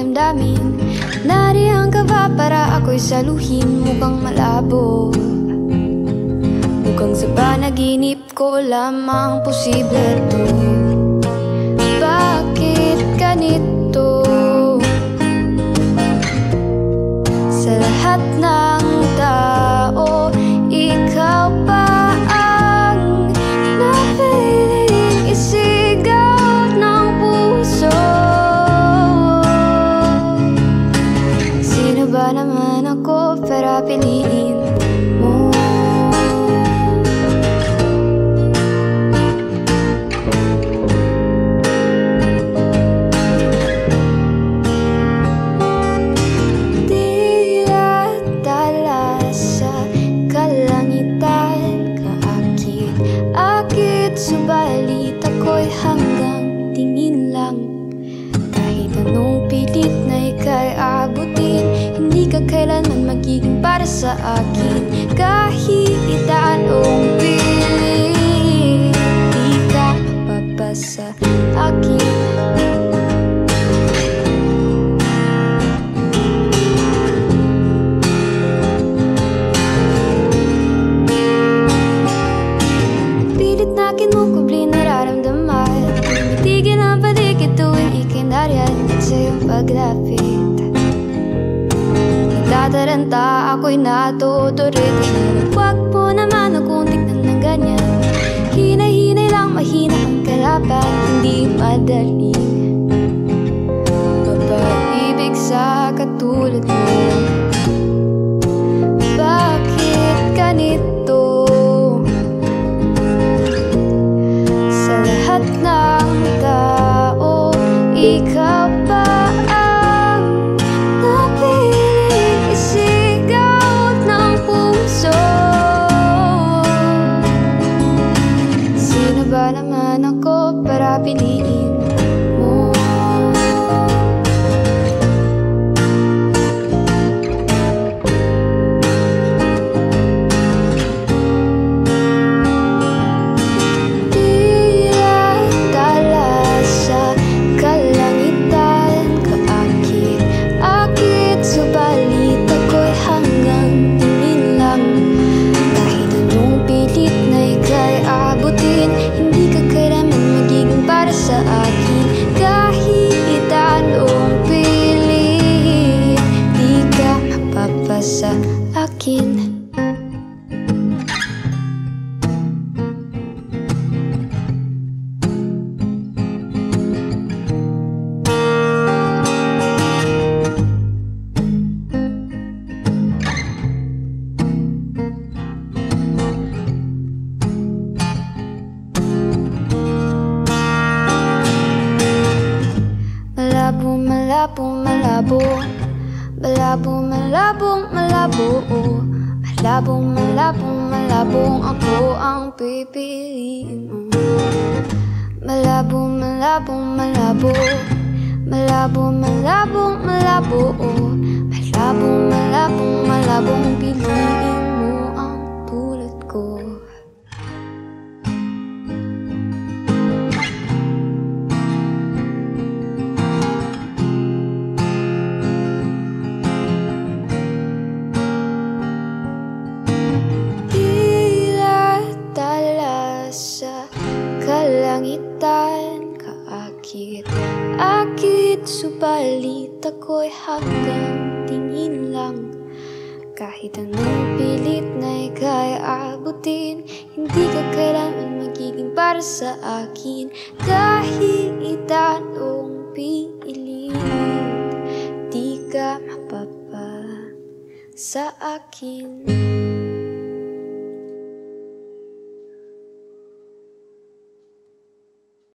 damdamin. Nariyan ka ba para ako'y saluhin? Mukhang malabo, mukhang sa panaginip ko lamang posible to. Bakit ganito? Sa lahat ng tao, ikaw pa ang napiling isigaw ng puso. Sino ba naman ako para piliin mo? Subalit ako'y hanggang tingin lang. Kahit anong pilit na ika'y abutin, hindi ka kailanman magiging para sa akin. Kahit anong pilit, di ka papasa akin. Akin mo kubli nararamdaman, bitigin ang paligid tuwing ikinaryan at sa iyong paglapit. Nagtataranta ako'y natuturit. Huwag mo naman akong tignan ng ganyan. Hinay-hinay lang, mahina ang kalaban, hindi madali mapaibig sa katulad mo. Bakit ganito? Ng tao, ikaw pa ang napiling isigaw ng puso. Sino ba naman ako para piliin mo? Sa akin. Malabo, malabo, malabo. Malabo, malabong, malabo. Malabong, malabong, malabong ako ang pipiliin mo. Malabo, malabong, malabo. Malabo, malabong, malabo. Malabong, malabong, malabong piliin mo ang tulad ko. Kalangitan, kaakit, subalit ako'y hanggang tingin lang. Kahit anong pilit na ika'y abutin, hindi ka kailanman magiging para sa akin. Kahit anong pilit, di ka mapapa sa akin.